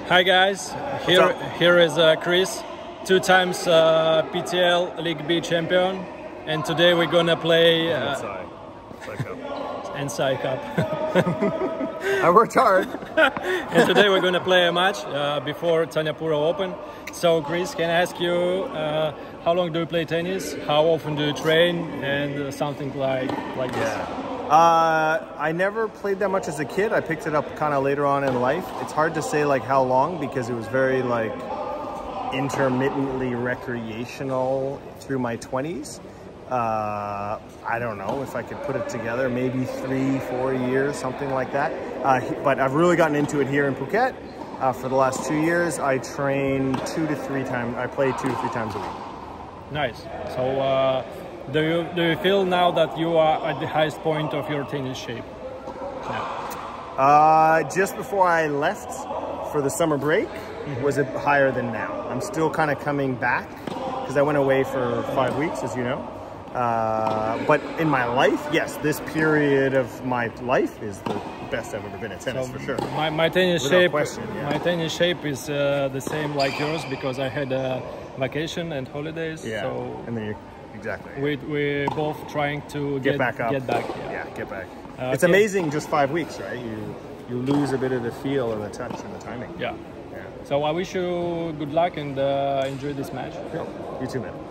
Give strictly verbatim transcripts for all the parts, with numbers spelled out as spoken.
Hi guys, here here is uh, Chris, two times uh, P T L League B champion, and today we're gonna play uh, Saii Cup. and Saii Cup. I worked hard. And today we're gonna play a match uh, before Tanyapura Open. So Chris, can I ask you, uh, how long do you play tennis? How often do you train? And uh, something like like this. Yeah. Uh, I never played that much as a kid. I picked it up kind of later on in life. It's hard to say like how long because it was very like intermittently recreational through my twenties. Uh, I don't know if I could put it together, maybe three, four years, something like that. Uh, but I've really gotten into it here in Phuket. Uh, for the last two years, I train two to three times. I play two to three times a week. Nice. So. Uh, Do you do you feel now that you are at the highest point of your tennis shape? Yeah. Uh, just before I left for the summer break, mm-hmm. was it higher than now? I'm still kind of coming back because I went away for five weeks, as you know. Uh, but in my life, yes, this period of my life is the best I've ever been at tennis, so for sure. My my tennis Without shape, question, yeah. my tennis shape is uh, the same like yours because I had a vacation and holidays. Yeah, so and then you. Exactly. We, we're both trying to get, get back up. Get back, yeah. yeah get back. Uh, it's okay. amazing just five weeks, right? You you lose a bit of the feel and the touch and the timing. Yeah. yeah. So I wish you good luck and uh, enjoy this match. Yeah. You too, man.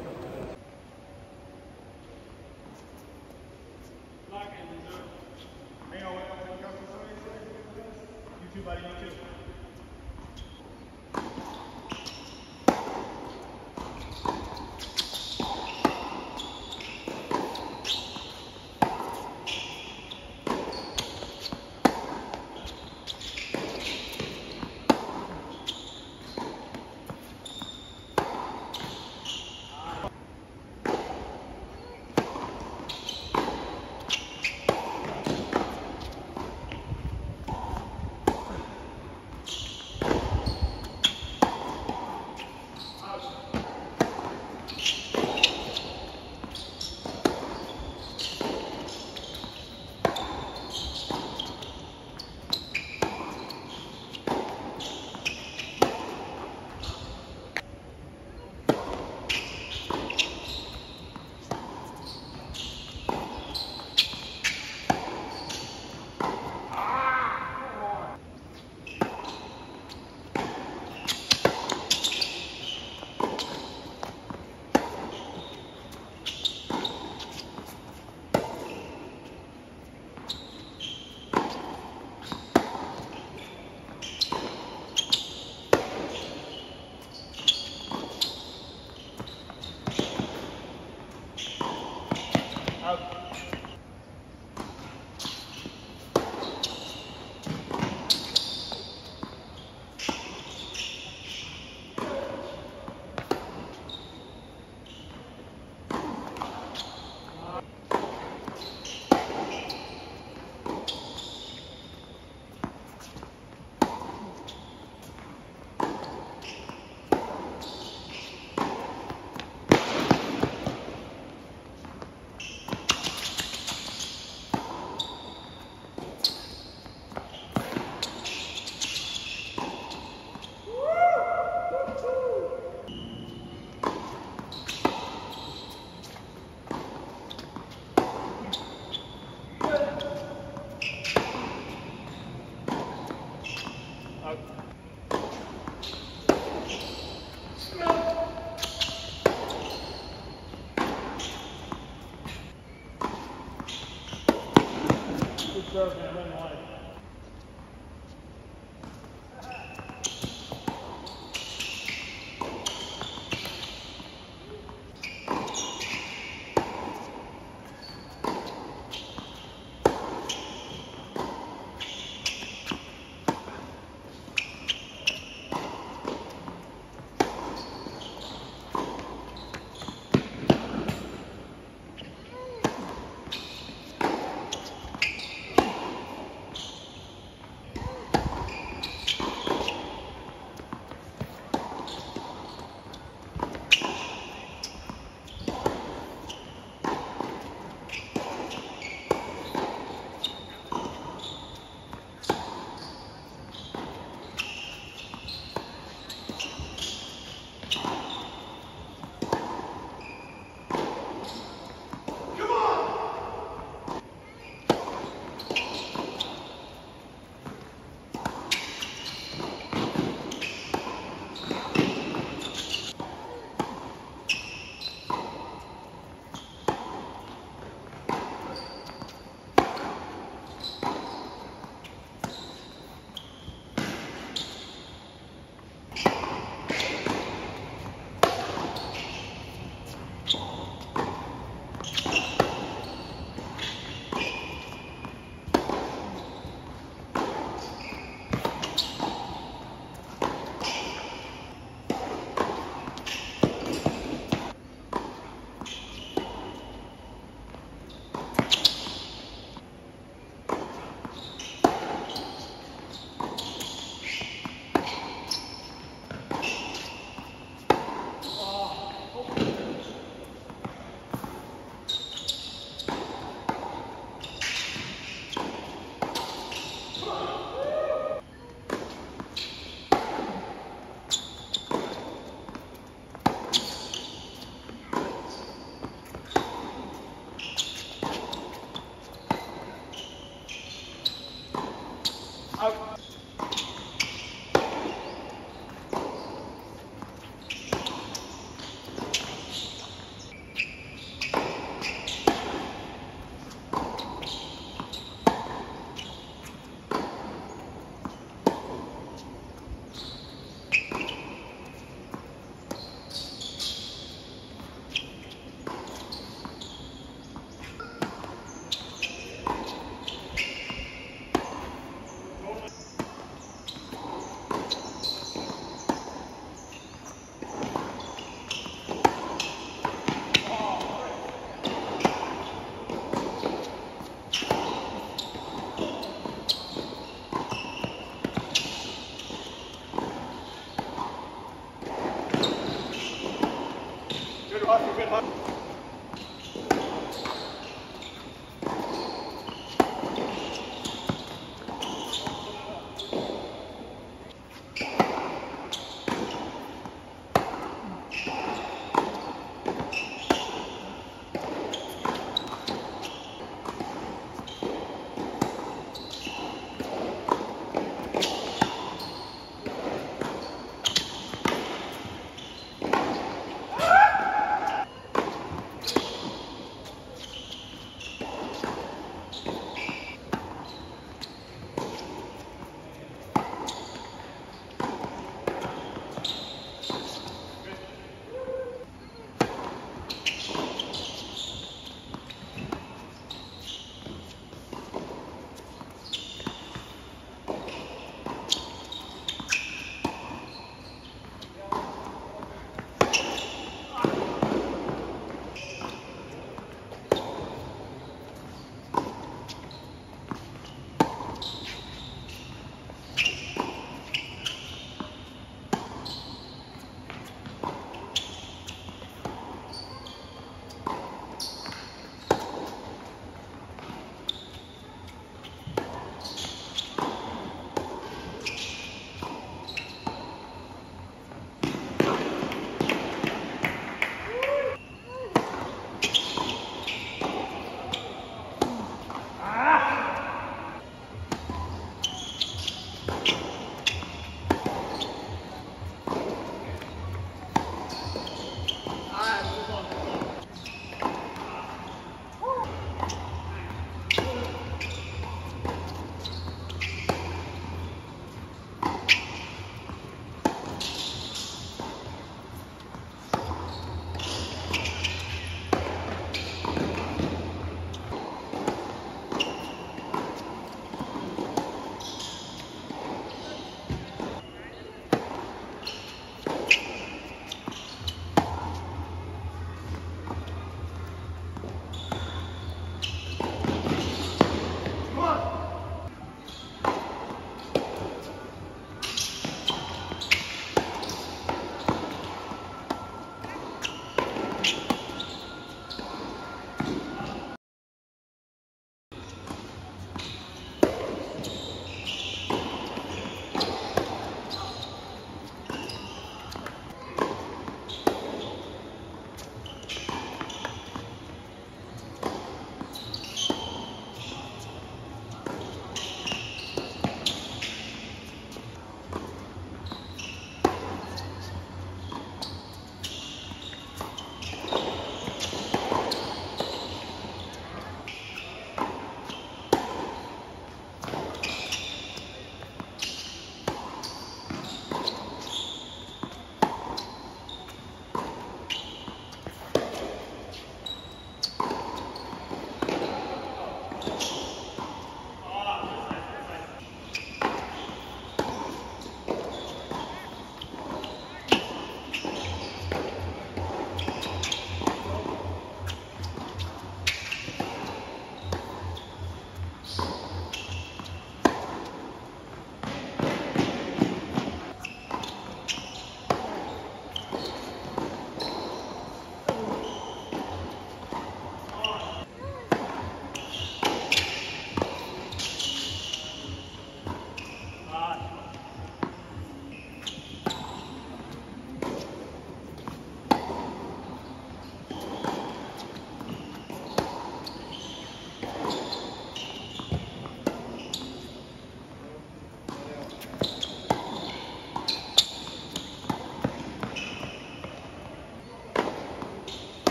You too, buddy. You too. Good serve, man. Run wide. Good luck.